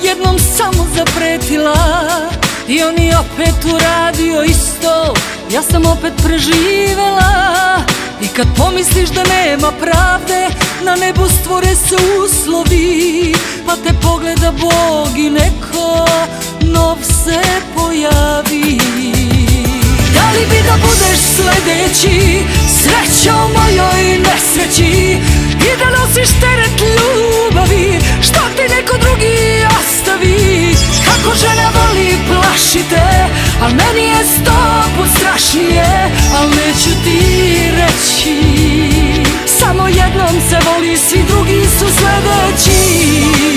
odjednom samo zapretila i on je opet uradio isto, ja sam opet preživela. I kad pomisliš da nema pravde, na nebu stvore se uslovi, pa te pogleda Bog i neko nov se pojavi. Da li bi da budeš sledeći, sreća u mojoj nesreći, i da nosiš teret ljubavi što ti neko drugi ostavi? Kako žena voli plaši te, al meni je 100 put strašnije, al neću ti reći. Samo jednom se voli, svi drugi su sledeći.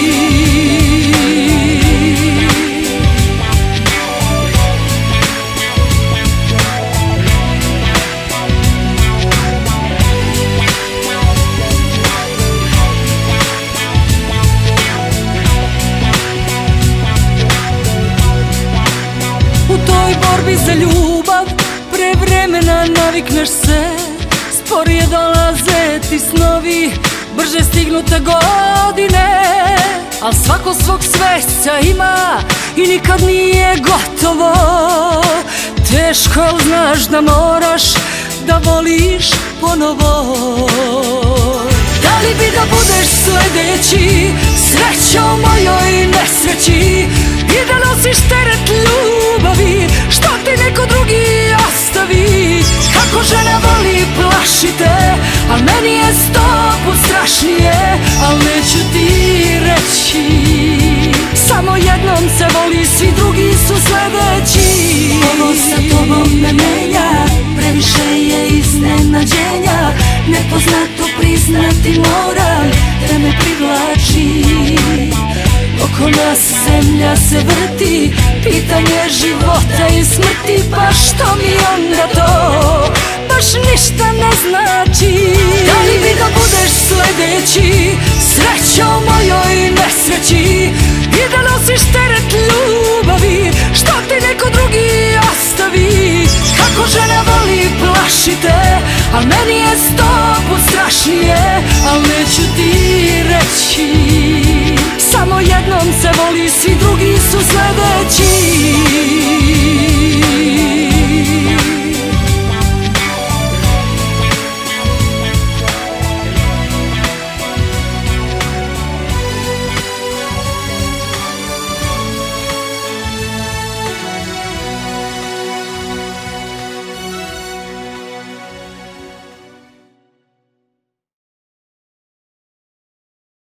U toj borbi za ljubav pre vremena navikneš se, sporije dolaze ti snovi, brže stignu te godine. Al svako svog svesca ima i nikad nije gotovo. Teško, al znaš da moraš da voliš ponovo. Da li bi da budeš sledeći, sreća u mojoj nesreći, i da nosiš teret ljubavi što ti neko drugi ostavi? Kako žena voli plaši te, al meni je 100 put strašnije, al neću ti reći. Samo jednom se voli, svi drugi su sledeći. Ovo sa tobom me menja, previše je iznenađenja, nepoznato priznati moram da me privlači. Oko nas zemlja se vrti, pitanje života i smrti, pa što mi onda to baš ništa ne znači? Da li bi da budeš sledeći, sreća u mojoj nesreći, i da nosiš teret ljubavi što ti neko drugi ostavi? Kako žena voli plaši te, al meni je 100 put strašnije, al neću ti reći. Samo jednom se voli, svi drugi su sledeći.